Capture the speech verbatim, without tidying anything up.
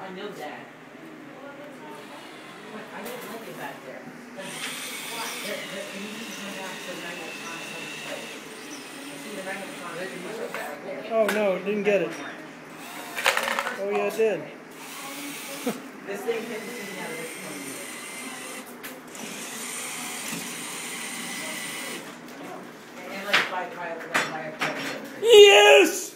I know that. But I didn't like it back there. Why? The, the, the music went back to the magnetron on the plate. I see the magnetron. There's a music back there. Oh no, it didn't get it. Oh yeah, it did. This thing hit the thing out of this one. And like by by by by a Yes!